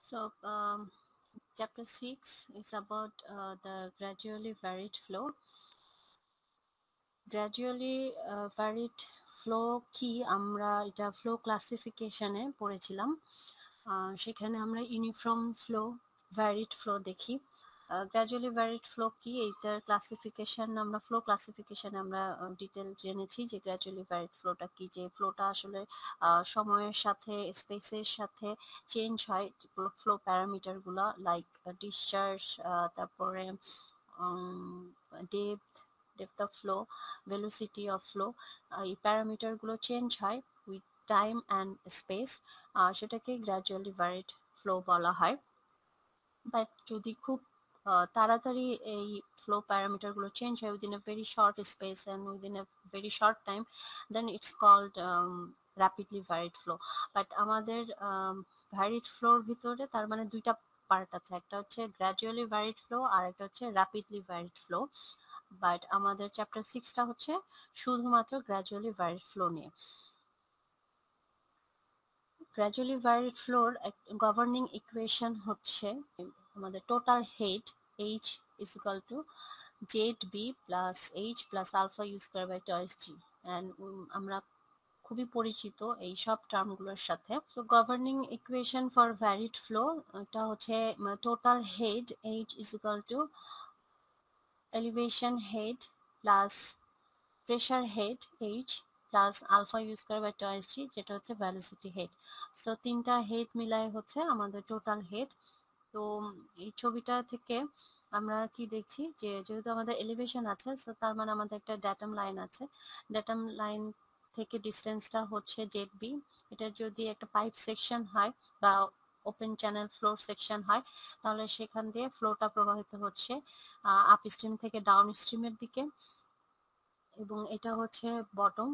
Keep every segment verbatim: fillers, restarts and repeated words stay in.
So um, chapter six is about uh, the gradually varied flow. Gradually uh, varied flow কি আমরা এটা flow ক্লাসিফিকেশনে পড়েছিলাম। সেখানে আমরা ইউনিফর্ম ফ্লো, ভ্যারিড ফ্লো দেখি। গ্র্যাজুয়ালি ভ্যারিড ফ্লো কি এইটার ক্লাসিফিকেশন আমরা ফ্লো ক্লাসিফিকেশনে আমরা ডিটেল জেনেছি যে গ্র্যাজুয়ালি ভ্যারিড ফ্লোটা কি, যে ফ্লোটা আসলে সময়ের সাথে স্পেসের সাথে চেঞ্জ হয় ফ্লো প্যারামিটারগুলো, লাইক ডিসচার্জ, তারপরে depth depth of flow, velocity of flow, এই প্যারামিটারগুলো চেঞ্জ হয় উইথ টাইম অ্যান্ড স্পেস, সেটাকে গ্র্যাজুয়ালি ভ্যারিড ফ্লো বলা হয়। বাট যদি খুব তাড়াতাড়ি এই ফ্লো প্যারামিটারগুলো চেঞ্জ হয় within a very short space and within a very short time, then it's called rapidly varied flow. But আমাদের ভ্যারিড ফ্লোর ভিতরে তার মানে দুইটা পার্ট আছে, একটা হচ্ছে গ্র্যাজুয়ালি ভ্যারিড ফ্লো আর একটা হচ্ছে র্যাপিডলি ভ্যারিড ফ্লো। বাট আমাদের চ্যাপ্টার সিক্সটা হচ্ছে শুধুমাত্র গ্র্যাজুয়ালি ভ্যারিড ফ্লো নিয়ে। গ্র্যাজুয়ালি ভ্যারিড ফ্লোর গভর্নিং ইকুয়েশন হচ্ছে আমাদের total head H is equal to Z B plus H plus alpha U square by two G, and আমরা খুবই পরিচিত এই সব টার্মগুলোর সাথে। তো governing equation for varied flow এটা হচ্ছে total head H is equal to elevation head plus pressure head H plus alpha U square by two G, যেটা হচ্ছে ভেলোসিটি হেড। তো তিনটা হেড মিলায় হচ্ছে আমাদের টোটাল হেড। তো এই ছবিটা থেকে আমরা কি দেখছি যে যেহেতু আমাদের এলিভেশন আছে, তো তার মানে আমাদের একটা ড্যাটাম লাইন আছে। ড্যাটাম লাইন থেকে ডিস্টেন্সটা হচ্ছে জেড বি। এটা যদি একটা পাইপ সেকশন হয় বা ওপেন চ্যানেল ফ্লোর সেকশন হয়, তাহলে সেখান দিয়ে ফ্লোটা প্রবাহিত হচ্ছে আপ স্ট্রিম থেকে ডাউন স্ট্রিমের দিকে, এবং এটা হচ্ছে বটম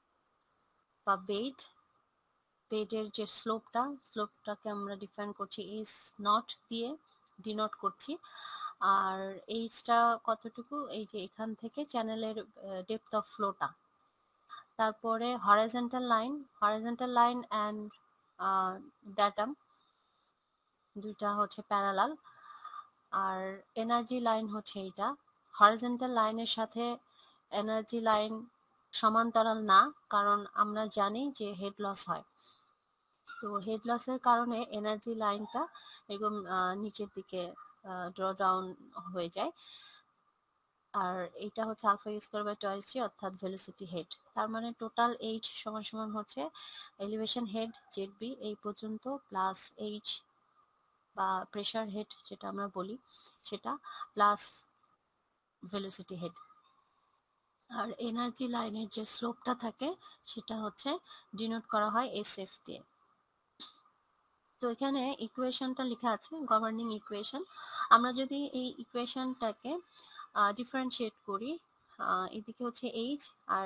বা বেড। বেডের যে স্লোপটা স্লোপটাকে আমরা ডিফাইন করছি এস নট দিয়ে ডিনোট করছি। আর এইচটা কতটুকু, এই যে এখান থেকে চ্যানেলের ডেপথ অফ ফ্লোটা। তারপরে horizontal line horizontal line and datum দুইটা হচ্ছে প্যারালাল। আর এনার্জি লাইন হচ্ছে এইটা। হরাইজন্টাল লাইনের সাথে এনার্জি লাইন সমান্তরাল না, কারণ আমরা জানি যে হেড লস হয়। তো হেড লসের কারণে এনার্জি লাইনটা এরকম নিচের দিকে ড্র ডাউন হয়ে যায়। আর এটা হচ্ছে alpha U square by two G অর্থাৎ ভেলোসিটি হেড। তার মানে টোটাল এইচ সমান সমান হচ্ছে এলিভেশন হেড জেড বি এই পর্যন্ত প্লাস এইচ বা প্রেশার হেড যেটা আমরা বলি সেটা প্লাস ভেলোসিটি হেড। আর এনার্জি লাইনের যে স্লোপটা থাকে সেটা হচ্ছে ডিনোট করা হয় এস এফ দিয়ে। তো এখানে ইকুয়েশনটা লেখা আছে গভর্নিং ইকুয়েশন। আমরা যদি এই ইকুয়েশনটাকে ডিফারেন্সিয়েট করি, এদিকে হচ্ছে এইচ আর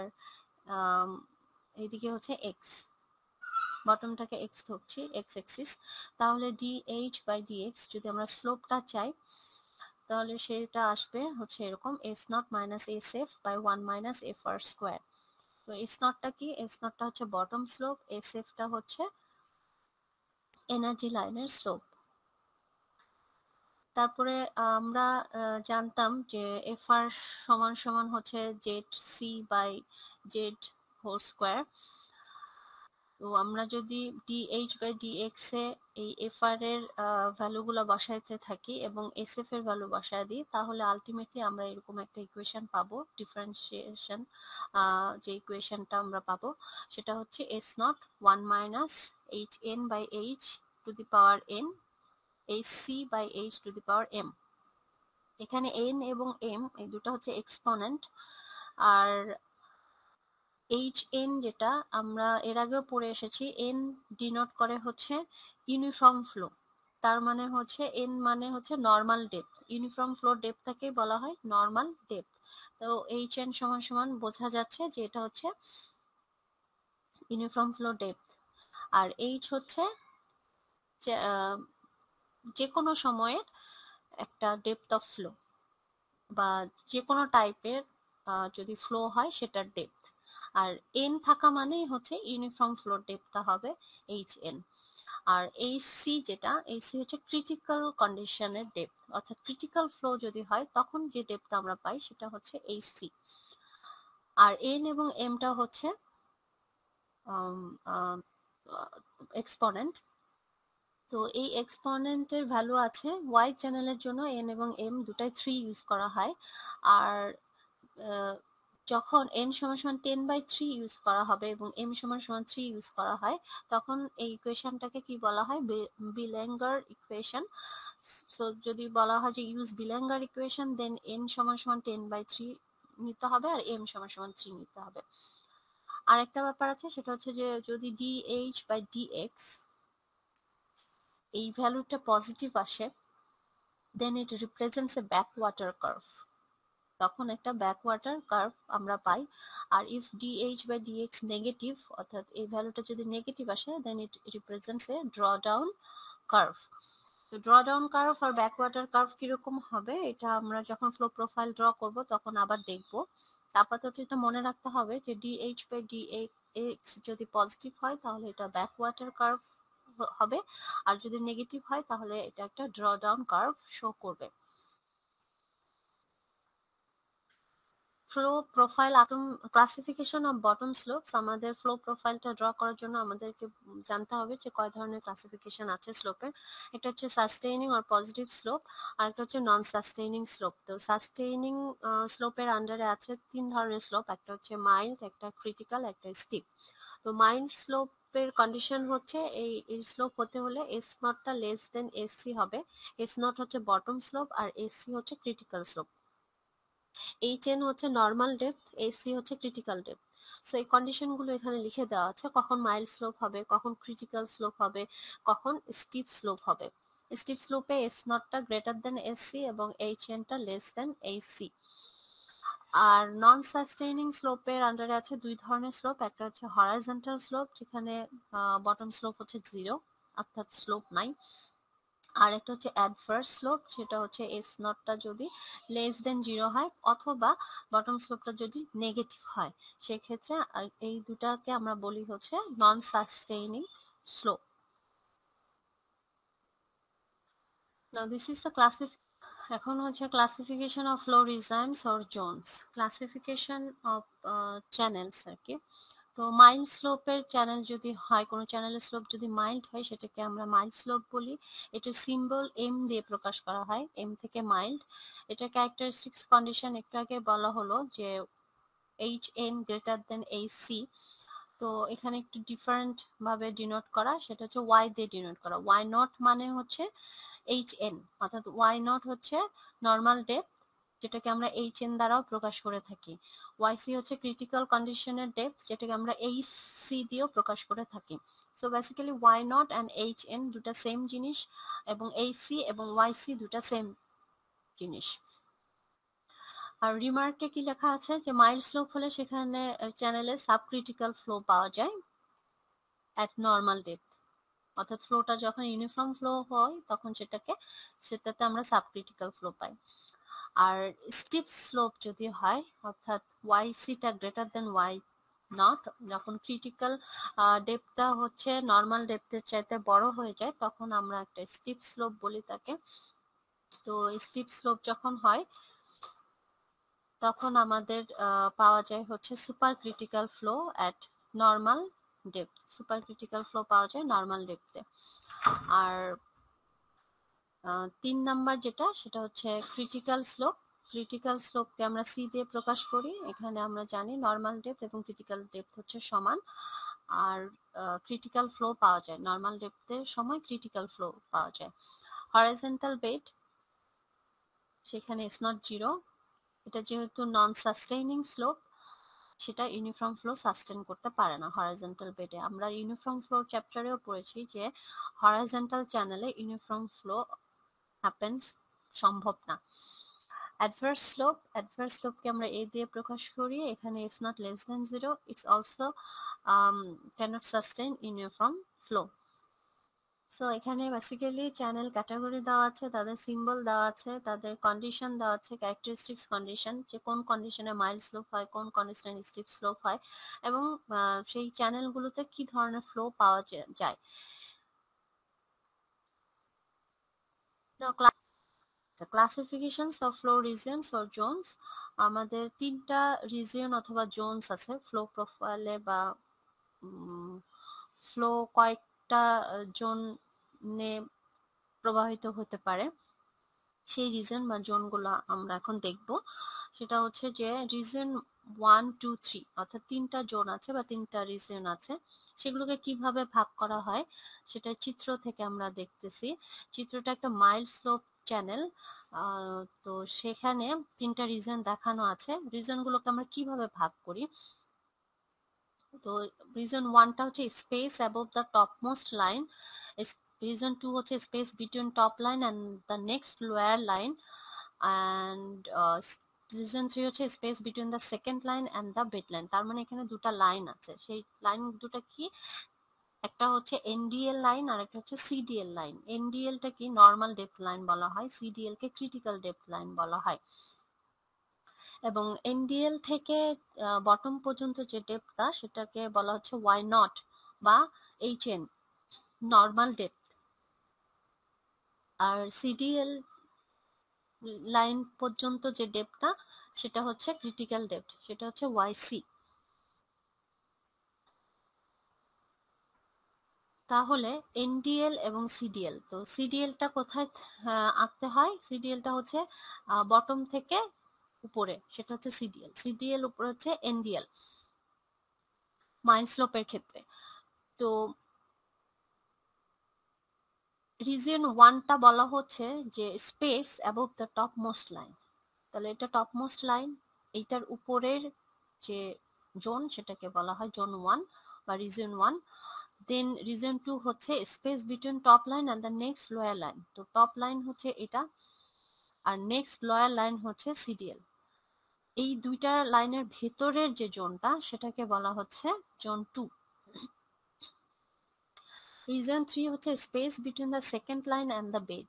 এইদিকে হচ্ছে এক্স, বটমটাকে এক্স ধরছি, এক্স এক্সিস, তাহলে D H by D X যদি আমরা স্লোপটা চাই তাহলে সেটা আসবে হচ্ছে এরকম S nought minus S F by one minus F R square. তো এস নটটা কি, এস নটটা হচ্ছে বটম স্লোপ, এস এফটা হচ্ছে এনার্জি লাইনের স্লোপ। তারপরে আমরা জানতাম যে F R Z C by Z whole বাই জেড হোল স্কোয়ার। তো আমরা যদি D H by D X এ এই এফ আর এর ভ্যালুগুলো বসাইতে থাকি এবং এস এফ এর ভ্যালু বসায় দিই, তাহলে আলটিমেটলি আমরা এরকম একটা ইকুয়েশন পাবো। ডিফারেন্সিয়েশন যে ইকুয়েশনটা আমরা পাবো সেটা হচ্ছে S nought one minus H N by H to the power N H C by H to the power M. এখানে এন এবং এম এই দুটো হচ্ছে এক্সপোনেন্ট, আর এইচ এন যেটা আমরা এর আগেও পড়ে এসেছি, এন ডিনোট করে হচ্ছে ইউনিফর্ম ফ্লো। তার মানে হচ্ছে এন মানে হচ্ছে নর্মাল ডেপথ, ইউনিফর্ম ফ্লো ডেপথটাকেই বলা হয় নর্মাল ডেপথ। তো এইচ এন সমান সমান বোঝা যাচ্ছে যে এটা হচ্ছে ইউনিফর্ম ফ্লো ডেপথ। আর এইচ হচ্ছে যে কোনো সময়ের একটা ডেপথ অফ ফ্লো বা যে কোনো টাইপের যদি ফ্লো হয় সেটার ডেপথ। আর এন থাকা মানেই হচ্ছে ইউনিফর্ম ফ্লো ডেপথটা হবে এইচ এন। আর এই সি যেটা, এই সি হচ্ছে ক্রিটিক্যাল কন্ডিশনের ডেপথ, অর্থাৎ ক্রিটিক্যাল ফ্লো যদি হয় তখন যে ডেপথ আমরা পাই সেটা হচ্ছে এই সি। আর এন এবং এমটা হচ্ছে এক্সপোনেন্ট। তো এই এক্সপোনেন্টের ভ্যালু আছে ওয়াই চ্যানেলের জন্য এন এবং এম দুটাই থ্রি ইউজ করা হয়। আর যখন এন সমান সমান টেন বাই থ্রি ইউজ করা হবে এবং এম সমান সমান থ্রি ইউজ করা হয় তখন এই ইকুয়েশনটাকে কি বলা হয়, বিলেঙ্গার ইকুয়েশন। সো যদি বলা হয় যে use Belanger equation, then N সমান সমান টেন বাই থ্রি নিতে হবে আর এম সমান সমান থ্রি নিতে হবে। আর একটা ব্যাপার আছে, সেটা হচ্ছে যে যদি ডিএইচ বাই ডিএক্স এই ভ্যালুটা পজিটিভ আসে, then it represents a backwater curve, তখন একটা ব্যাকওয়াটার কার্ভ আমরা পাই। আর if DH by DX negative, অর্থাৎ এই ভ্যালুটা যদি নেগেটিভ আসে, then it represents a draw down curve. তো ড্র ডাউন কার্ভ আর ব্যাকওয়াটার কার্ভ কিরকম হবে এটা আমরা যখন ফ্লো প্রোফাইল ড্র করব তখন আবার দেখবো। আপাতত এটা মনে রাখতে হবে যে ডিএইচ বাই ডিএক্স যদি পজিটিভ হয় তাহলে এটা ব্যাকওয়াটার কার্ভ হবে, আর যদি নেগেটিভ হয় তাহলে এটা একটা ড্র ডাউন কার্ভ শো করবে। ফ্লো প্রোফাইল আটম ক্লাসিফিকেশন অফ বটম স্লোপস, আমাদের ফ্লো প্রোফাইলটা ড্র করার জন্য আমাদেরকে জানতে হবে যে কয় ধরনের ক্লাসিফিকেশন আছে স্লোপের। একটা হচ্ছে সাস্টেইনিং আর পজিটিভ স্লোপ, আর একটা হচ্ছে নন সাস্টেইনিং স্লোপ। তো সাস্টেইনিং স্লোপের আন্ডারে আছে তিন ধরনের স্লোপ, একটা হচ্ছে মাইল্ড, একটা ক্রিটিক্যাল, একটা স্টিপ। তো মাইল্ড স্লোপের কন্ডিশন হচ্ছে এই এই স্লোপ হতে হলে এস নটটা লেস দেন এসসি হবে। এস নট হচ্ছে বটম স্লোপ আর এসসি হচ্ছে ক্রিটিক্যাল স্লোপ। এইচ এন হচ্ছে নর্মাল ডেপথ, এসি হচ্ছে ক্রিটিক্যাল ডেপথ। সো এই কন্ডিশনগুলো এখানে লিখে দেওয়া আছে, কখন মাইল্ড স্লোপ হবে, কখন ক্রিটিক্যাল স্লোপ হবে, কখন স্টিপ স্লোপ হবে। স্টিপ স্লোপে এস নটটা গ্রেটার দেন এসসি এবং এইচ এনটা লেস দেন এইচসি। আর নন সাস্টেইনিং স্লোপের আন্ডারে আছে দুই ধরনের স্লোপ, একটা হচ্ছে হরাইজন্টাল স্লোপ যেখানে বটম স্লোপ হচ্ছে জিরো, অর্থাৎ স্লোপ নাই। আর একটা হচ্ছে অ্যাডভার্স স্লোপ, সেটা হচ্ছে এস নটটা যদি লেস দেন জিরো হয় অথবা বটম স্লোপটা যদি নেগেটিভ হয়, সেক্ষেত্রে এই দুটাকে আমরা বলি হচ্ছে non sustaining slope. Now this is the classification. এখন হচ্ছে classification of flow regimes or zones, classification of channels আর কি। তো মাইল্ড স্লোপের চ্যানেল যদি হয়, কোনো চ্যানেলের স্লোপ যদি মাইল্ড হয় সেটাকে আমরা মাইল্ড স্লোপ বলি। এটা সিম্বল এম দিয়ে প্রকাশ করা হয়, এম থেকে মাইল্ড। এটা ক্যারেক্টারিস্টিক্স কন্ডিশন একটু আগে বলা হলো যে H N greater than H C. তো এখানে একটু ডিফারেন্ট ভাবে ডিনোট করা, সেটা হচ্ছে ওয়াই দিয়ে ডিনোট করা। ওয়াই নট মানে হচ্ছে এইচ এন, অর্থাৎ ওয়াই নট হচ্ছে নর্মাল ডেপথ যেটাকে আমরা এইচ এন দ্বারাও প্রকাশ করে থাকি। ওয়াইসি হচ্ছে ক্রিটিক্যাল কন্ডিশনের ডেপথ যেটাকে আমরা এইচ সি দিয়েও প্রকাশ করে থাকি। So basically Y nought and H N দুটা সেম জিনিস এবং এইচ সি এবং ওয়াইসি দুটা সেম জিনিস। আর রিমার্কে কি লেখা আছে যে মাইল্ড স্লোপ হলে সেখানে চ্যানেলে সাবক্রিটিক্যাল ফ্লো পাওয়া যায় অ্যাট নর্মাল ডেপথ, অর্থাৎ ফ্লোটা যখন ইউনিফর্ম ফ্লো হয় তখন সেটাকে সেটাতে আমরা সাবক্রিটিক্যাল ফ্লো পাই। আর স্টিপ স্লোপ যদি হয়, অর্থাৎ ওয়াই সিটা গ্রেটার দেন ওয়াই নট, যখন ক্রিটিক্যাল ডেপথটা হচ্ছে নর্মাল ডেপথের চাইতে বড় হয়ে যায় তখন আমরা একটা স্টিপ স্লোপ বলি তাকে। তো স্টিপ স্লোপ যখন হয় তখন আমাদের পাওয়া যায় হচ্ছে super critical flow at normal depth, super critical flow পাওয়া যায় নর্মাল ডেপথে। আর তিন নাম্বার যেটা সেটা হচ্ছে ক্রিটিক্যাল স্লোপ। ক্রিটিক্যাল স্লোপকে আমরা সি দিয়ে প্রকাশ করি, এখানে আমরা জানি নর্মাল ডেপথ এবং ক্রিটিক্যাল ডেপথ হচ্ছে সমান। আর ক্রিটিক্যাল ফ্লো পাওয়া যায় নর্মাল ডেপথের সময়, ক্রিটিক্যাল ফ্লো পাওয়া যায়। হরাইজন্টাল বেড, সেখানে ইস নট জিরো, এটা যেহেতু নন সাস্টেইনিং স্লোপ সেটা ইউনিফর্ম ফ্লো সাস্টেন করতে পারে না হরাইজন্টাল বেডে। আমরা ইউনিফর্ম ফ্লো চ্যাপ্টারেও পড়েছি যে হরাইজন্টাল চ্যানেলে ইউনিফর্ম ফ্লো হ্যাপেন্স সম্ভব না। অ্যাডভার্স স্লোপ, অ্যাডভার্স স্লোপকে আমরা এ দিয়ে প্রকাশ করি, এখানে it's not less than zero, it's also can't sustain uniform flow. So এখানে বেসিক্যালি চ্যানেল ক্যাটাগরি দেওয়া আছে, তাদের সিম্বল দেওয়া আছে, তাদের কন্ডিশন দেওয়া আছে, ক্যারেক্টারিস্টিক্স কন্ডিশন, যে কোন কন্ডিশনে মাইল্ড স্লোপ হয়, কোন কন্ডিশনে স্টিপ স্লোপ হয়, এবং সেই চ্যানেলগুলোতে কি ধরনের ফ্লো পাওয়া যায়। Classifications of flow regions or zones, আমাদের তিনটা রিজিয়ন অথবা জোনস আছে ফ্লো প্রোফাইলে বা ফ্লো কয়েকটা জোনে প্রবাহিত হতে পারে। সেই রিজন বা জোনগুলো আমরা এখন দেখব। সেটা হচ্ছে যে রিজন ওয়ান টু থ্রি অর্থাৎ তিনটা জোন আছে বা তিনটা রিজন আছে, সেগুলোকে কিভাবে ভাগ করা হয় সেটা চিত্র থেকে আমরা দেখতেছি। চিত্রটা একটা মাইল স্লোপ চ্যানেল, তো সেখানে তিনটা রিজন দেখানো আছে। রিজনগুলোকে আমরা কিভাবে ভাগ করি, তো রিজন ওয়ানটা হচ্ছে space above the topmost line, region two হচ্ছে space between top line and the next lower line, and region three হচ্ছে space between the second line and the bed line. তার মানে এখানে দুটা লাইন আছে, সেই লাইন দুটা কি, একটা হচ্ছে এনডিএল লাইন আর একটা হচ্ছে সিডিএল লাইন। এনডিএলটা কি নর্মাল ডেপথ লাইন বলা হয়, সিডিএল কে ক্রিটিক্যাল ডেপথ লাইন বলা হয়। এবং এনডিএল থেকে বটম পর্যন্ত যে ডেপথটা সেটাকে বলা হচ্ছে ওয়াই নট বা এইচএন, নর্মাল ডেপথ। আর সিডিএল লাইন পর্যন্ত যে ডেপথটা সেটা হচ্ছে ক্রিটিক্যাল ডেপথ, সেটা হচ্ছে ওয়াইসি। তাহলে এনডিএল এবং সিডিএল, তো সিডিএলটা কোথায় আঁকতে হয়, সিডিএলটা হচ্ছে বটম থেকে উপরে, সেটা হচ্ছে সিডিএল। সিডিএল উপরে হচ্ছে এনডিএল মাইল স্লোপের ক্ষেত্রে। তো রিজন ওয়ানটা বলা হচ্ছে যে space above the topmost line, তাহলে এটা টপ মোস্ট লাইন, এইটার উপরের যে জোন সেটাকে বলা হয় জোন ওয়ান বা region one. Then region two হচ্ছে space between top line and the next lower line, তো টপ লাইন হচ্ছে এটা আর নেক্সট লোয়ার লাইন হচ্ছে সিডিএল। এই দুইটা লাইনের ভেতরের যে জোনটা সেটাকে বলা হচ্ছে জোন টু। রিজন থ্রি হচ্ছে space between the second line and the bed.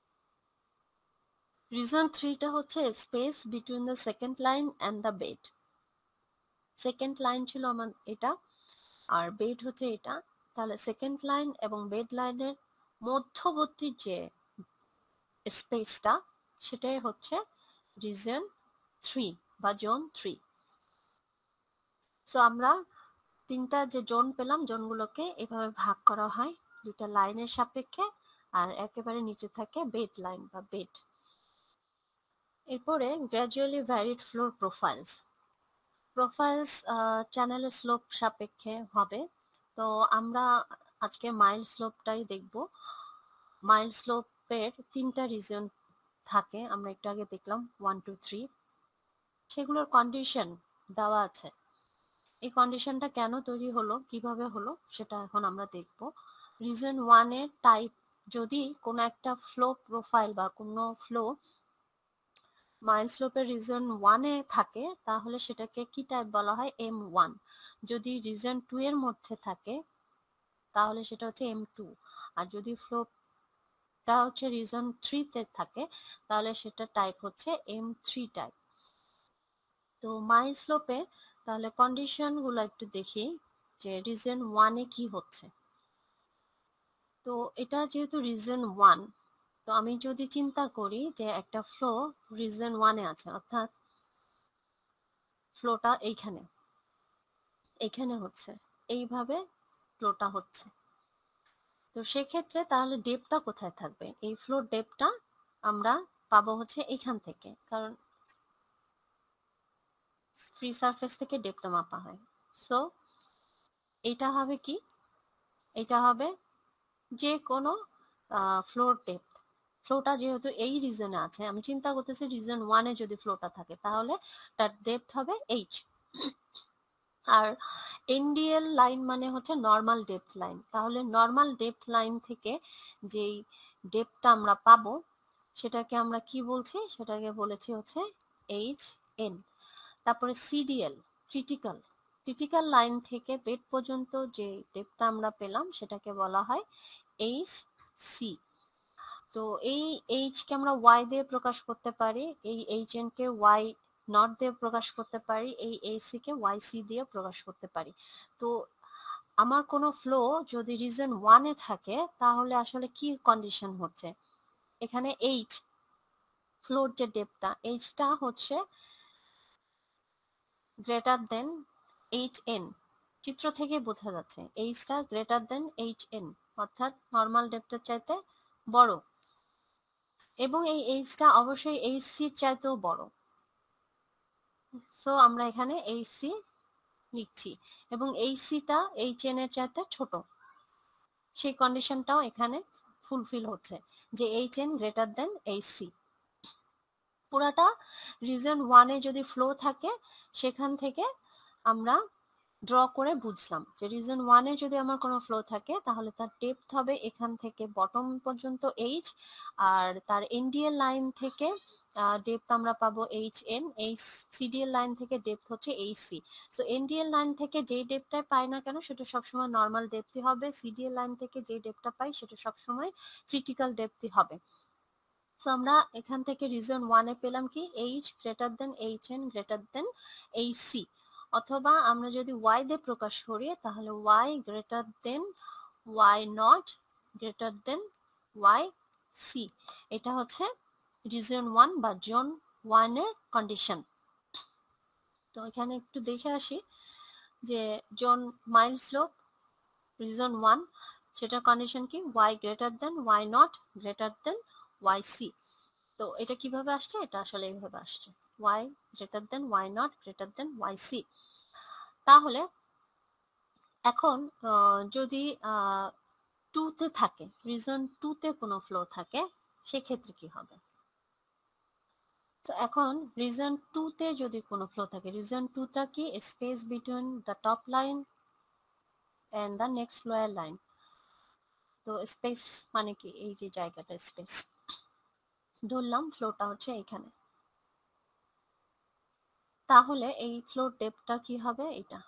Region থ্রিটা হচ্ছে space between the second line and the bed. Second line ছিল আমার এটা আর বেড হচ্ছে এটা, তাহলে সেকেন্ড লাইন এবং বেড লাইনের মধ্যবর্তী যে স্পেসটা সেটাই হচ্ছে রিজন থ্রি বা জোন থ্রি। সো আমরা তিনটা যে জোন পেলাম, জোনগুলোকে এভাবে ভাগ করা হয় দুটা লাইনের সাপেক্ষে, আর একেবারে নিচে থাকে বেড লাইন বা বেড। এরপরে gradually varied flow profiles. Profiles চ্যানেলের স্লোপ সাপেক্ষে হবে, তো আমরা আজকে মাইল স্লোপটাই দেখব। মাইল স্লোপের তিনটা রিজন থাকে, আমরা একটু আগে দেখলাম ওয়ান টু থ্রি, সেগুলোর কন্ডিশন দেওয়া আছে। এই কন্ডিশনটা কেন তৈরি হলো, কিভাবে হলো, সেটা এখন আমরা দেখব। রিজন ওয়ানের টাইপ, যদি কোনো একটা ফ্লো প্রোফাইল বা কোনো ফ্লো মাইল স্লোপের রিজন ওয়ানে থাকে তাহলে সেটাকে কি টাইপ বলা হয়, এম ওয়ান। যদি রিজন টু এর মধ্যে থাকে তাহলে সেটা হচ্ছে এম টু, আর যদি ফ্লোটা হচ্ছে রিজন থ্রিতে থাকে তাহলে সেটা টাইপ হচ্ছে এম থ্রি টাইপ। তো মাইল স্লোপে তাহলে কন্ডিশন গুলো একটু দেখি যে রিজন ওয়ানে কি হচ্ছে। তো এটা যেহেতু রিজন ওয়ান, তো আমি যদি চিন্তা করি যে একটা ফ্লো রিজন ওয়ানে আছে, অর্থাৎ ফ্লোটা এইখানে এখানে হচ্ছে, এইভাবে ফ্লোটা হচ্ছে, তো সেক্ষেত্রে তাহলে ডেপটা কোথায় থাকবে, এই ফ্লোর ডেপটা আমরা পাবো হচ্ছে এখান থেকে, কারণ ফ্রি সারফেস থেকে ডেপটা মাপা হয়। সো এটা হবে কি, এটা হবে যে কোনো ফ্লোর ডেপথ। ফ্লোটা যেহেতু এই রিজনে আছে, আমি চিন্তা করতেছি রিজন ওয়ানে যদি ফ্লোটা থাকে তাহলে তার ডেপথ হবে এইচ। আর এনডিএল লাইন মানে হচ্ছে নর্মাল ডেপথ লাইন, তাহলে নর্মাল ডেপথ লাইন থেকে যেই ডেপথটা আমরা পাবো সেটাকে আমরা কি বলছি, সেটাকে বলেছি হচ্ছে এইচ এন। তারপরে সিডিএল ক্রিটিক্যাল, ক্রিটিক্যাল লাইন থেকে বেড পর্যন্ত যে ডেপথটা আমরা পেলাম সেটাকে বলা হয় এইচ সি। তো এই এইচ কে আমরা ওয়াই দিয়ে প্রকাশ করতে পারি, এই এইচ এন কে ওয়াই নট দিয়ে প্রকাশ করতে পারি, এই এসি কে ওয়াই সি দিয়ে প্রকাশ করতে পারি। তো আমার কোনো ফ্লো যদি রিজন ওয়ানে থাকে তাহলে আসলে কি কন্ডিশন হচ্ছে, এখানে এইচ ফ্লোর যে ডেপটা এইচটা হচ্ছে গ্রেটার দেন এইচ এন, চিত্র থেকে বোঝা যাচ্ছে এইচটা গ্রেটার দেন এইচ এন, অর্থাৎ নর্মাল ডেপটার চাইতে বড়, এবং এই এইচটা অবশ্যই এইচ সির চাইতেও বড়। সো আমরা এখানে এইচ সি লিখছি এবং এইচ সিটা এইচ এন এর চাইতে ছোট, সেই কন্ডিশনটাও এখানে ফুলফিল হচ্ছে যে H N greater than H C. পুরাটা রিজন ওয়ানে যদি ফ্লো থাকে সেখান থেকে আমরা ড্র করে বুঝলাম যে রিজন ওয়ানে যদি আমার কোনো ফ্লো থাকে তাহলে তার ডেপথ হবে এখান থেকে বটম পর্যন্ত এইচ, আর তার এনডিএল লাইন থেকে ডেপথ আমরা পাবো এইচ এন, এই সিডিএল লাইন থেকে ডেপথ হচ্ছে H C. So NDL line থেকে যেই ডেপথটাই পাই না কেন সেটা সবসময় নর্মাল ডেপথই হবে, সিডিএল লাইন থেকে যেই ডেপথটা পাই সেটা সবসময় ক্রিটিক্যাল ডেপথই হবে। সো আমরা এখান থেকে রিজন ওয়ানে পেলাম কি H greater than H N greater than H C, অথবা আমরা যদি ওয়াই দিয়ে প্রকাশ করি তাহলে Y greater than Y nought greater than Y C. এটা হচ্ছে রিজন ওয়ান বা জোন ওয়ানের কন্ডিশন। তো এখানে একটু দেখে আসি যে zone mild slope region one সেটার কন্ডিশন কি Y greater than Y nought greater than Y C. তো এটা কিভাবে আসছে, এটা আসলে এইভাবে আসছে Y greater than Y nought greater than Y C. তাহলে এখন যদি টুতে থাকে, রিজন টুতে কোনো ফ্লো থাকে সেক্ষেত্রে কি হবে? তো এখন রিজন টুতে যদি কোনো ফ্লো থাকে, রিজন টুটা কি space between the top line and the next lower line. তো স্পেস মানে কি এই যে জায়গাটা স্পেস, ধরলাম ফ্লোটা হচ্ছে এখানে, তাহলে এই ফ্লোর ডেপটা কি হবে এটা,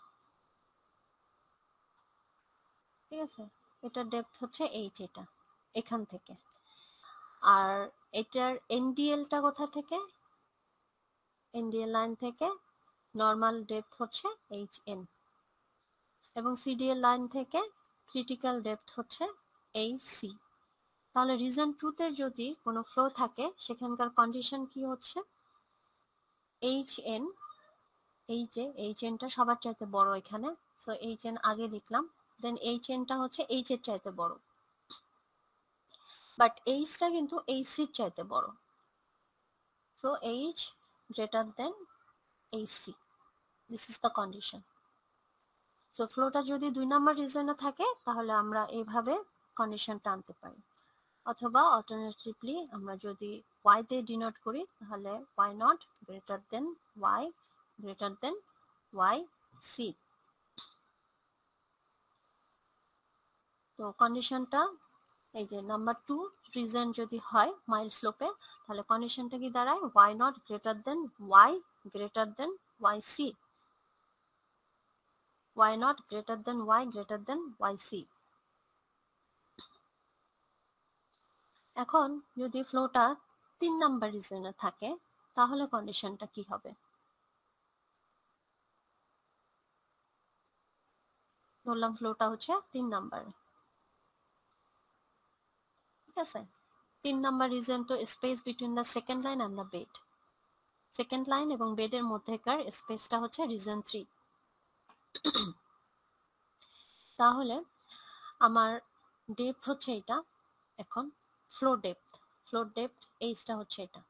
ঠিক আছে, এটার ডেপথ হচ্ছে এইচ, এটা এখান থেকে। আর এটার এনডিএলটা কোথা থেকে, এনডিএল লাইন থেকে নর্মাল ডেপথ হচ্ছে এইচ এন, এবং সিডিএল লাইন থেকে ক্রিটিক্যাল ডেপথ হচ্ছে এইচ সি। তাহলে রিজন টুতে যদি কোনো ফ্লো থাকে সেখানকার কন্ডিশন কি হচ্ছে এইচ এন, এই যে এইচ এনটা সবার চাইতে বড় এখানে, সো এইচ এন আগে লিখলাম, দেন এইচ এনটা হচ্ছে এইচ এর চাইতে বড়, বাট এইচটা কিন্তু এইচ সির চাইতে বড়, so H greater than H C, this is the condition. So ফ্লোটা যদি দুই নম্বর রিজনে থাকে তাহলে আমরা এইভাবে কন্ডিশনটা আনতে পারি, অথবা অল্টারনেটিভলি আমরা যদি ওয়াই দিয়ে ডিনোট করি তাহলে Y nought greater than Y greater than Y C. তো কন্ডিশনটা এই যে নাম্বার টু রিজন যদি হয় মাইল স্লোপে তাহলে কন্ডিশনটা কি দাঁড়ায় Y nought greater than Y greater than Y C, Y nought greater than Y greater than Y C. এখন যদি ফ্লোটা তিন নাম্বার রিজনে থাকে তাহলে কন্ডিশনটা কি হবে, ধরলাম ফ্লোটা হচ্ছে তিন নাম্বার, ঠিক আছে। তিন নাম্বার রিজন তো space between the second line and the bed, second line এবং বেডের মধ্যেকার স্পেসটা হচ্ছে রিজন থ্রি। তাহলে আমার ডেপথ হচ্ছে এটা, এখন ফ্লোর ডেপথ, ফ্লোর ডেপথ এইচটা হচ্ছে এটা,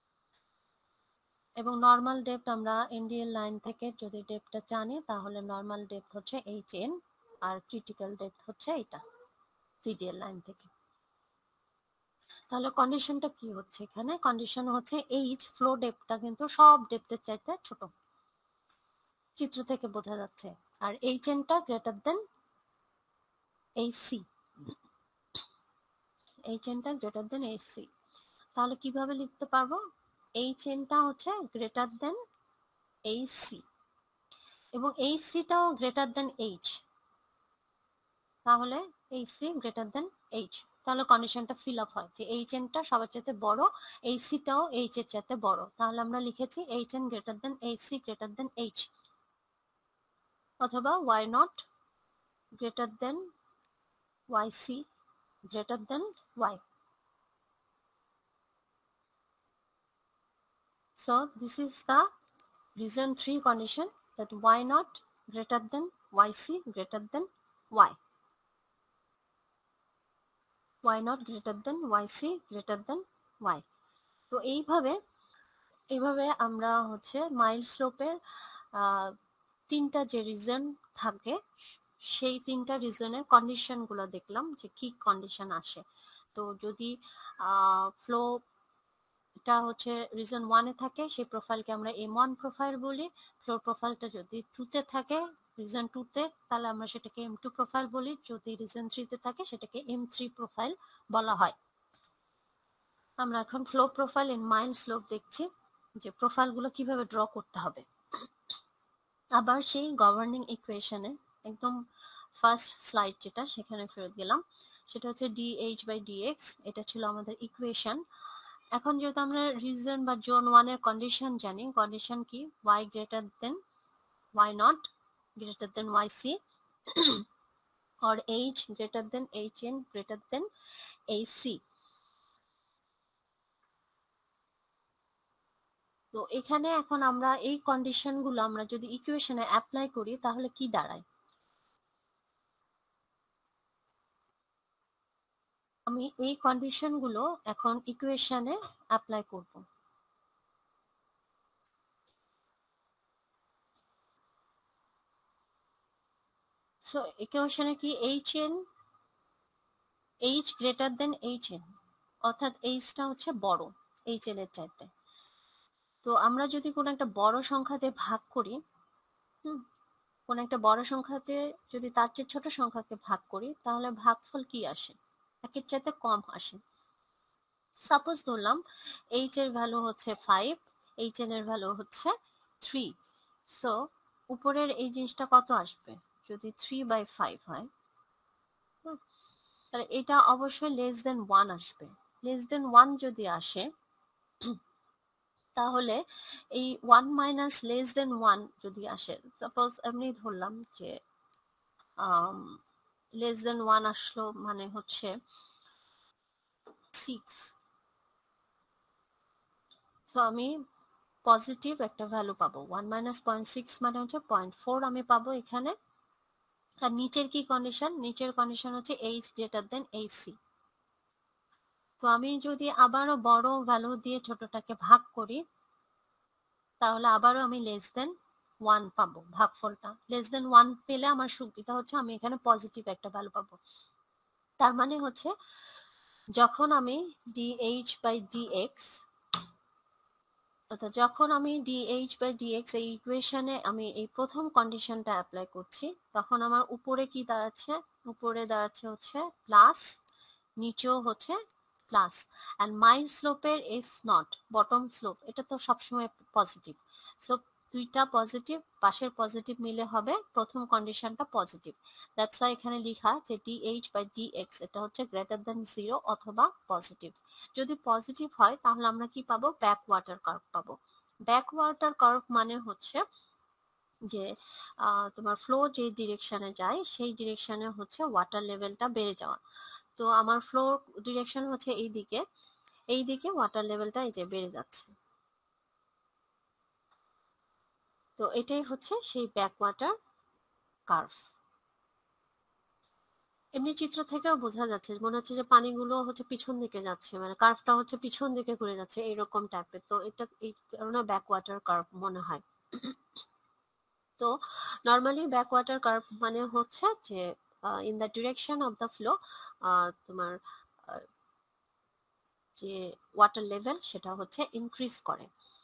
এবং নর্মাল ডেপথ আমরা এনডিএল লাইন থেকে যদি ডেপথটা জানি তাহলে নর্মাল ডেপথ হচ্ছে এইচ এন আর ক্রিটিক্যাল ডেপথ হচ্ছে এটা সিডিএল লাইন থেকে। তাহলে কন্ডিশনটা কি হচ্ছে এখানে, কন্ডিশন হচ্ছে এইচ ফ্লো ডেপথটা কিন্তু সব ডেপথের চাইতে ছোট, চিত্র থেকে বোঝা যাচ্ছে, আর এইচ এনটা greater than H C, H এনটা গ্রেটার দেন এইচ সি। তাহলে কিভাবে লিখতে পারবো, এইচ এনটা হচ্ছে গ্রেটার দেন এইচ সি এবং এইচ সিটাও গ্রেটার দেন এইচ, তাহলে H C greater than H, তাহলে কন্ডিশনটা ফিল আপ হয় যে এইচ এনটা সবার চাইতে বড়, এইচ সিটাও এইচ এর চাইতে বড়, তাহলে আমরা লিখেছি H N greater than H C greater than H, অথবা Y nought greater than Y C greater than Y. So this is the reason three condition, that y naught greater than yc greater than y, y naught greater than yc greater than y. তো এইভাবে এইভাবে আমরা হচ্ছে mile স্লোপের তিনটা যে reason থাকে সেই তিনটা রিজনের কন্ডিশন গুলো দেখলাম যে কি কন্ডিশন আসে। তো যদি ফ্লো এটা হচ্ছে রিজন ওয়ানে থাকে সেই প্রোফাইলকে আমরা এম ওয়ান প্রোফাইল বলি, ফ্লো প্রোফাইলটা যদি টুতে থাকে রিজন টুতে তাহলে আমরা সেটাকে এম টু প্রোফাইল বলি, যদি রিজন থ্রিতে থাকে সেটাকে এম থ্রি প্রোফাইল বলা হয়। আমরা এখন flow profile in mild slope দেখছি যে প্রোফাইলগুলো কিভাবে ড্র করতে হবে। আবার সেই গভর্নিং ইকুয়েশনে একদম ফার্স্ট স্লাইড যেটা সেখানে ফেরত গেলাম, সেটা হচ্ছে ডিএইচ বাই ডিএক্স, এটা ছিল আমাদের ইকুয়েশন। এখন যেহেতু আমরা রিজন বা জোন ওয়ানের কন্ডিশন জানি, কন্ডিশন কি y greater than y nought greater than yc or h greater than hn greater than ac। তো এখানে এখন আমরা এই কন্ডিশন গুলো আমরা যদি ইকুয়েশনে অ্যাপ্লাই করি তাহলে কি দাঁড়ায়, আমি এই কন্ডিশন গুলো এখন ইকুয়েশনে অ্যাপ্লাই করব। সো ইকুয়েশনে কি hn h greater than hn, অর্থাৎ এইচটা হচ্ছে বড় hn এর চাইতে। তো আমরা যদি কোনো একটা বড় সংখ্যাতে ভাগ করি, হুম কোন একটা বড় সংখ্যাতে যদি তার চেয়ে ছোট সংখ্যাকে ভাগ করি তাহলে ভাগফল কি আসে, একের চাইতে কম আসে। সাপোজ ধরলাম এইচ এর ভ্যালু হচ্ছে ফাইভ, এইচ এন এর ভ্যালু হচ্ছে থ্রি, সো উপরের এই জিনিসটা কত আসবে, যদি থ্রি বাই ফাইভ হয় তাহলে এটা অবশ্যই লেস দেন ওয়ান আসবে। লেস দেন ওয়ান যদি আসে তাহলে এই one minus less than one যদি আসে, সাপোজ এমনি ধরলাম যে লেস দেন ওয়ান আসলো মানে হচ্ছে সিক্স, তো আমি পজিটিভ একটা ভ্যালু পাবো, ওয়ান মাইনাস পয়েন্ট সিক্স মানে হচ্ছে পয়েন্ট ফোর আমি পাবো এখানে। আর নিচের কি কন্ডিশন, নিচের কন্ডিশন হচ্ছে এইচ গ্রেটার দেন এইচসি। তো আমি যদি আবারও বড় ভ্যালু দিয়ে ছোটটাকে ভাগ করি তাহলে আবারও আমি লেস দেন ওয়ান পাবো, ভাগফলটা লেস দেন ওয়ান পেলে আমার সুবিধা হচ্ছে আমি এখানে পজিটিভ একটা ভ্যালু পাবো। তার মানে হচ্ছে যখন আমি ডিএইচ বাই ডিএক্স অর্থাৎ যখন আমি ডিএইচ বাই ডিএক্স এই ইকুয়েশনে আমি এই প্রথম কন্ডিশনটা অ্যাপ্লাই করছি তখন আমার উপরে কি দাঁড়াচ্ছে, উপরে দাঁড়াচ্ছে হচ্ছে প্লাস, নিচেও হচ্ছে প্লাস, অ্যান্ড মাইল স্লোপের ইজ নট বটম স্লোপ, এটা তো সবসময় পজিটিভ। সো দুইটা পজিটিভ, পাশের পজিটিভ মিলে হবে প্রথম কন্ডিশনটা পজিটিভ। দ্যাটস ওয়াই এখানে লেখা যে ডিএইচ বাই ডিএক্স এটা হচ্ছে গ্রেটার দেন জিরো অথবা পজিটিভ। যদি পজিটিভ হয় তাহলে আমরা কি পাবো, ব্যাক ওয়াটার কার্ভ পাবো। ব্যাক ওয়াটার কার্ভ মানে হচ্ছে যে তোমার ফ্লো যে ডিরেকশনে যায় সেই ডিরেকশনে হচ্ছে ওয়াটার লেভেলটা বেড়ে যাওয়া। তো আমার ফ্লো ডিরেকশন হচ্ছে এই দিকে, এই দিকে ওয়াটার লেভেলটা এই যে বেড়ে যাচ্ছে। তো এটাই হচ্ছে সেই ব্যাক ওয়াটার কার্ভ। এমনি চিত্র থেকেও বোঝা যাচ্ছে, মনে হচ্ছে যে পানিগুলো হচ্ছে পিছন দিকে যাচ্ছে, মানে কার্ভটা হচ্ছে পিছন দিকে ঘুরে যাচ্ছে এইরকম টাইপের। তো এটা এই কারণে ব্যাক ওয়াটার কার্ভ মনে হয়। তো নর্মালি ব্যাক ওয়াটার কার্ভ মানে হচ্ছে যে in the direction of the flow তোমার যে ওয়াটার লেভেল সেটা হচ্ছে ইনক্রিজ করে।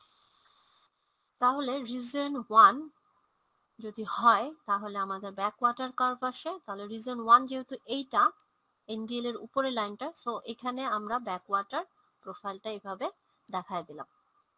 তাহলে রিজন ওয়ান যদি হয় তাহলে আমাদের ব্যাক ওয়াটার কার্ভ আসে। তাহলে রিজন ওয়ান যেহেতু এইটা এনডিএল এর উপরে লাইনটা, সো এখানে আমরা ব্যাক ওয়াটার প্রোফাইলটা এইভাবে দেখায় দিলাম।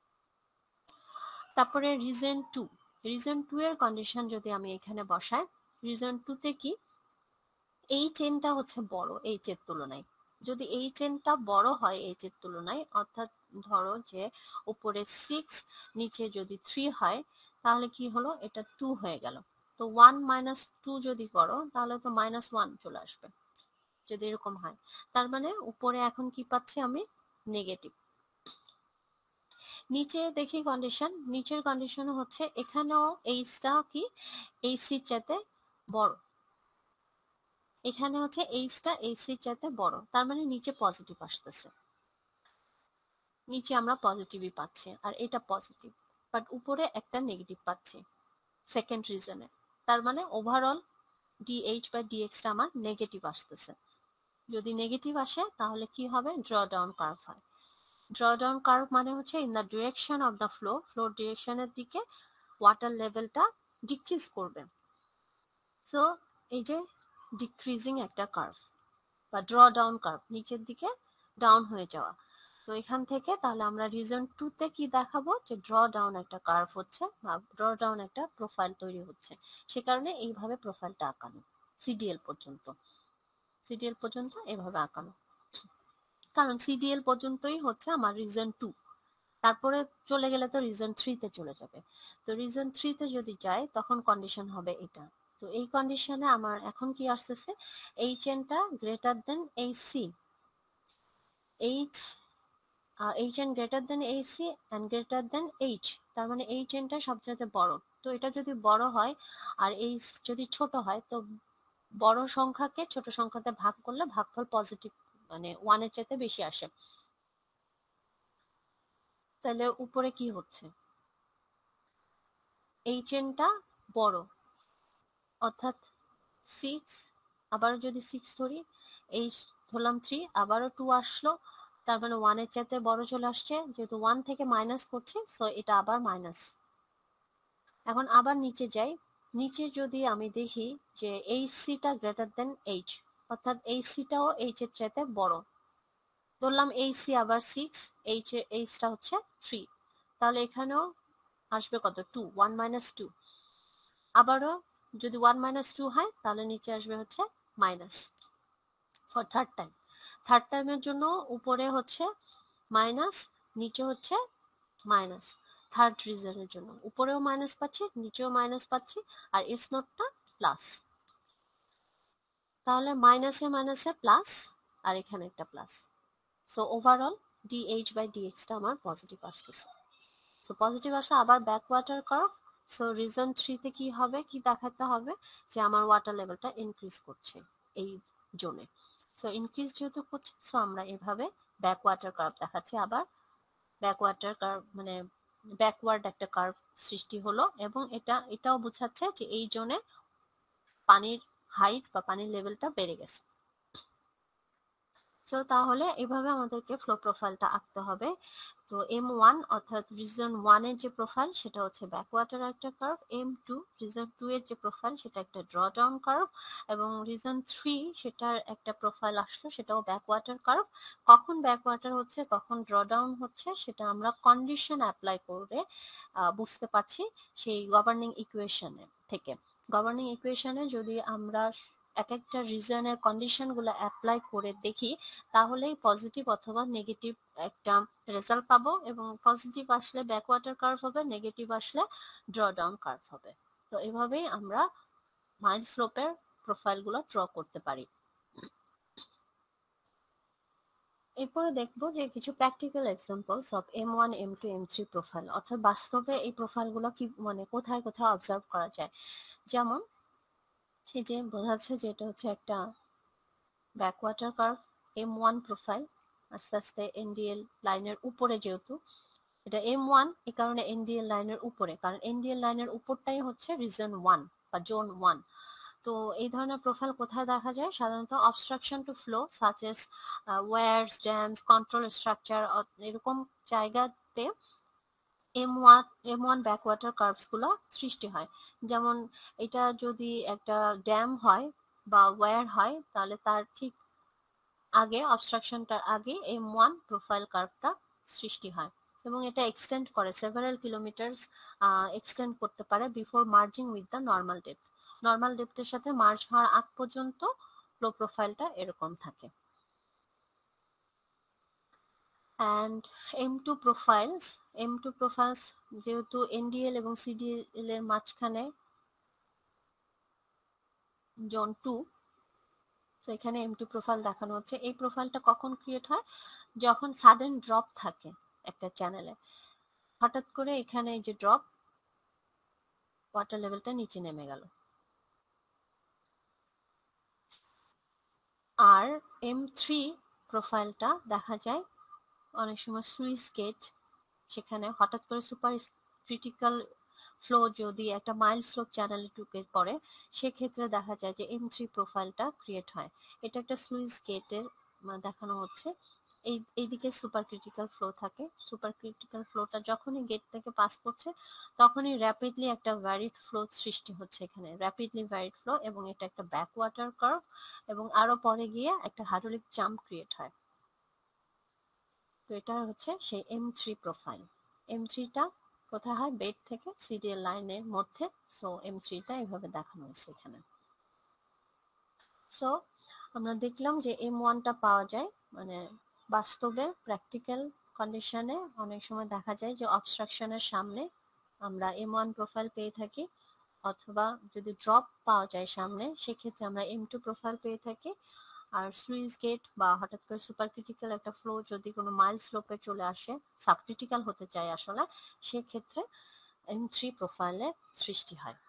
তারপরে রিজন টু, রিজন টু এর কন্ডিশন যদি আমি এখানে বসাই, রিজন টু তে কি এই চেনটা হচ্ছে বড় এইচ এর তুলনায়, যদি এই চেনটা বড় হয় এইচ এর তুলনায়, অর্থাৎ ধরো যে উপরে সিক্স নিচে যদি থ্রি হয় তাহলে কি হলো, এটা টু হয়ে গেল। তো ওয়ান মাইনাস টু যদি করো তাহলে তো মাইনাস ওয়ান চলে আসবে যদি এরকম হয়। তার মানে উপরে এখন কি পাচ্ছি আমি, নেগেটিভ। নিচে দেখি কন্ডিশন, নিচের কন্ডিশন হচ্ছে এখানেও এইচটা কি এইচসির চাইতে বড়, এখানে হচ্ছে এইচটা এইচসির চাইতে বড়, তার মানে নিচে পজিটিভ আসতেছে, নিচে আমরা পজিটিভই পাচ্ছি আর এটা পজিটিভ, বাট উপরে একটা নেগেটিভ পাচ্ছি সেকেন্ড রিজনে, তার মানে ওভারঅল ডিএইচ বা ডিএক্সটা আমার নেগেটিভ আসতেছে। যদি নেগেটিভ আসে তাহলে কি হবে, ড্র ডাউন কার্ভ হয়। ড্র ডাউন কার্ভ মানে হচ্ছে in the direction of the flow, ফ্লোর ডিরেকশনের দিকে ওয়াটার লেভেলটা ডিক্রিজ করবে। সো এই যে ডিক্রিজিং একটা কার্ভ বা ড্র ডাউন কার্ভ, নিচের দিকে ডাউন হয়ে যাওয়া। তো এখান থেকে তাহলে আমরা রিজন টু তে কি দেখাবো, যে ড্র ডাউন একটা কার্ভ হচ্ছে বা ড্র ডাউন একটা প্রোফাইল তৈরি হচ্ছে, সে কারণে এইভাবে প্রোফাইলটা আঁকানো, সিডিএল পর্যন্ত, সিডিএল পর্যন্ত এভাবে আঁকানো, কারণ সিডিএল পর্যন্তই হচ্ছে আমার রিজন টু, তারপরে চলে গেলে তো রিজন থ্রিতে চলে যাবে। তো রিজন থ্রিতে যদি যায় তখন কন্ডিশন হবে এটা। তো এই কন্ডিশনে আমার এখন কি আসতেছে, এইচ এনটা greater than H C, H H N greater than H C and greater than H, তার মানে এইচ এনটা সবচেয়ে বড়। তো এটা যদি বড় হয় আর এইচ যদি ছোট হয়, তো বড় সংখ্যাকে ছোট সংখ্যাতে ভাগ করলে ভাগফল পজিটিভ মানে ওয়ানের চাইতে বেশি আসে। তাহলে উপরে কি হচ্ছে, এইচ এনটা বড়, অর্থাৎ সিক্স, আবার যদি সিক্স ধরি, এইচ ধরলাম থ্রি, আবারও টু আসলো, তার মানে ওয়ানের চাইতে বড় চলে আসছে, যেহেতু ওয়ান থেকে মাইনাস করছে সো এটা আবার মাইনাস। এখন আবার নিচে যাই, নিচে যদি আমি দেখি যে এইচ সিটা গ্রেটার দেন এইচ, অর্থাৎ এইচ সিটাও এইচ এর চাইতে বড়, ধরলাম এইচ সি আবার সিক্স, এইচ এইচটা হচ্ছে থ্রি, তাহলে এখানেও আসবে কত, টু, ওয়ান মাইনাস টু, আবারও যদি ওয়ান মাইনাস টু হয় তাহলে নিচে আসবে হচ্ছে minus for third time, third টাইমের জন্য উপরে হচ্ছে মাইনাস, নিচে হচ্ছে মাইনাস, থার্ড রিজনের জন্য উপরেও মাইনাস পাচ্ছি নিচেও মাইনাস পাচ্ছি আর এস নোটটা প্লাস, তাহলে মাইনাসে মাইনাসে প্লাস আর এখানে একটা plus, so overall D H by ডিএক্সটা আমার পজিটিভ আসতেছে। সো পজিটিভ আসলে আবার back water curve, so reason থ্রিতে কি হবে, কি দেখাতে হবে, যে আমার ওয়াটার লেভেলটা ইনক্রিজ করছে এই জোনে, সো ইনক্রিজ যেহেতু করছে সো আমরা এভাবে ব্যাক ওয়াটার কার্ভ দেখাচ্ছি, আবার ব্যাক ওয়াটার কার্ভ মানে ব্যাকওয়ার্ড একটা কার্ভ সৃষ্টি হলো, এবং এটা এটাও বোঝাচ্ছে যে এই জোনে পানির হাইট বা পানির লেভেলটা বেড়ে গেছে। সো তাহলে এভাবে আমাদেরকে ফ্লো প্রোফাইলটা আঁকতে হবে। তো এম ওয়ান অর্থাৎ রিজন ওয়ান এর যে প্রোফাইল সেটা হচ্ছে ব্যাকওয়াটার একটা curve, M two reason two এর যে প্রোফাইল সেটা একটা ড্র ডাউন কার্ভ, এবং রিজন থ্রি সেটার একটা প্রোফাইল আসলো সেটাও ব্যাকওয়াটার কার্ভ। কখন ব্যাকওয়াটার হচ্ছে কখন ড্র ডাউন হচ্ছে সেটা আমরা কন্ডিশন অ্যাপ্লাই করে বুঝতে পারছি সেই গভর্নিং ইকুয়েশনে থেকে। গভর্নিং ইকুয়েশনে যদি আমরা এক একটা রিজনের কন্ডিশনগুলো অ্যাপ্লাই করে দেখি তাহলেই পজিটিভ অথবা নেগেটিভ একটা রেজাল্ট পাবো, এবং পজিটিভ আসলে ব্যাকওয়াটার কার্ভ হবে, নেগেটিভ আসলে ড্র ডাউন কার্ভ হবে। তো এভাবেই আমরা মাইল স্লোপের প্রোফাইলগুলো ড্র করতে পারি। এরপরে দেখবো যে কিছু practical examples of M one M two M three profile, অর্থাৎ বাস্তবে এই প্রোফাইলগুলো কি মানে কোথায় কোথায় অবজার্ভ করা যায়। যেমন এই যে বোঝা যাচ্ছে যে এটা হচ্ছে একটা backwater curve M one profile, আস্তে আস্তে এনডিএল লাইনের উপরে, যেহেতু এটা এম ওয়ান এই কারণে এনডিএল লাইনের উপরে, কারণ এনডিএল লাইনের উপরটাই হচ্ছে রিজন ওয়ান বা জোন ওয়ান। তো এই ধরনের প্রোফাইল কোথায় দেখা যায়, সাধারণত obstruction to flow such as weirs, dams, control structure, এরকম জায়গাতে M one M one backwater curves গুলো সৃষ্টি হয়। যেমন এটা যদি একটা ড্যাম হয় বা ওয়্যার হয় তাহলে তার ঠিক আগে অবস্ট্রাকশনটার আগে এম ওয়ান প্রোফাইল কার্ভটা সৃষ্টি হয়, এবং এটা এক্সটেন্ড করে সেভারাল কিলোমিটারস এক্সটেন্ড করতে পারে before merging with the normal depth, normal ডেপথের সাথে মার্জ হওয়ার আগ পর্যন্ত ফ্লো প্রোফাইলটা এরকম থাকে। And M two profiles, M two profiles যেহেতু এনডিএল এবং সিডিএল এর মাঝখানে জোন টু, তো এখানে এম টু প্রোফাইল দেখানো হচ্ছে। এই প্রোফাইলটা কখন ক্রিয়েট হয়, যখন সাডেন ড্রপ থাকে একটা চ্যানেলে, হঠাৎ করে এখানে যে ড্রপ, ওয়াটার লেভেলটা নিচে নেমে গেল। আর এম থ্রি প্রোফাইলটা দেখা যায় অনেক সময় সুইচ গেট, সেখানে হঠাৎ করে সুপার ক্রিটিক্যাল ফ্লো যদি একটা মাইল স্লোপ চ্যানেলে ঢুকে পড়ে, সেক্ষেত্রে দেখা যায় যে এম থ্রি প্রোফাইলটা ক্রিয়েট হয়। এটা একটা সুইচ গেটের দেখানো হচ্ছে। এই এইদিকে সুপার ক্রিটিক্যাল ফ্লো থাকে। সুপার ক্রিটিক্যাল ফ্লোটা যখনই গেট থেকে পাস করছে তখনই র্যাপিডলি একটা ভ্যারিড ফ্লো সৃষ্টি হচ্ছে এখানে, র্যাপিডলি ভ্যারিড ফ্লো, এবং এটা একটা ব্যাক ওয়াটার কার্ভ, এবং আরো পরে গিয়ে একটা হাইড্রোলিক জাম্প ক্রিয়েট হয়। তো এটা হচ্ছে সেই এম থ্রি প্রোফাইল। এম থ্রিটা কোথায় হয়? বেড থেকে সিরিয়াল লাইনের মধ্যে। সো এম থ্রিটা এইভাবে দেখানো হয়েছে এখানে। সো আমরা দেখলাম যে এম ওয়ানটা পাওয়া যায়, মানে বাস্তবে প্র্যাকটিক্যাল কন্ডিশনে অনেক সময় দেখা যায় যে অবস্ট্রাকশনের সামনে আমরা এম ওয়ান প্রোফাইল পেয়ে থাকি, অথবা যদি ড্রপ পাওয়া যায় সামনে সেক্ষেত্রে আমরা এম টু প্রোফাইল পেয়ে থাকি। আর সুইচ গেট বা হঠাৎ করে সুপার ক্রিটিক্যাল একটা ফ্লো যদি কোনো মাইল স্লোপে চলে আসে, সাবক্রিটিক্যাল হতে চায় আসলে, সেক্ষেত্রে এম থ্রি প্রোফাইলের সৃষ্টি হয়।